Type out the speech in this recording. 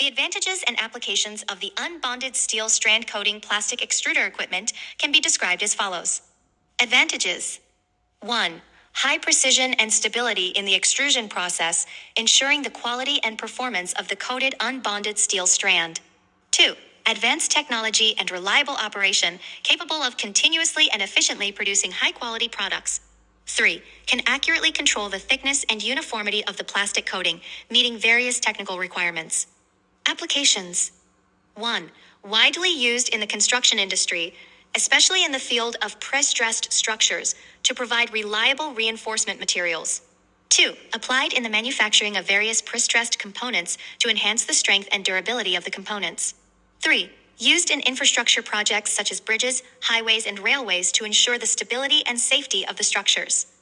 The advantages and applications of the unbonded steel strand coating plastic extruder equipment can be described as follows. Advantages. 1. High precision and stability in the extrusion process, ensuring the quality and performance of the coated unbonded steel strand. 2. Advanced technology and reliable operation capable of continuously and efficiently producing high-quality products. 3. Can accurately control the thickness and uniformity of the plastic coating, meeting various technical requirements. Applications. 1. Widely used in the construction industry, especially in the field of press-dressed structures, to provide reliable reinforcement materials. 2. Applied in the manufacturing of various press-dressed components to enhance the strength and durability of the components. 3. Used in infrastructure projects such as bridges, highways, and railways to ensure the stability and safety of the structures.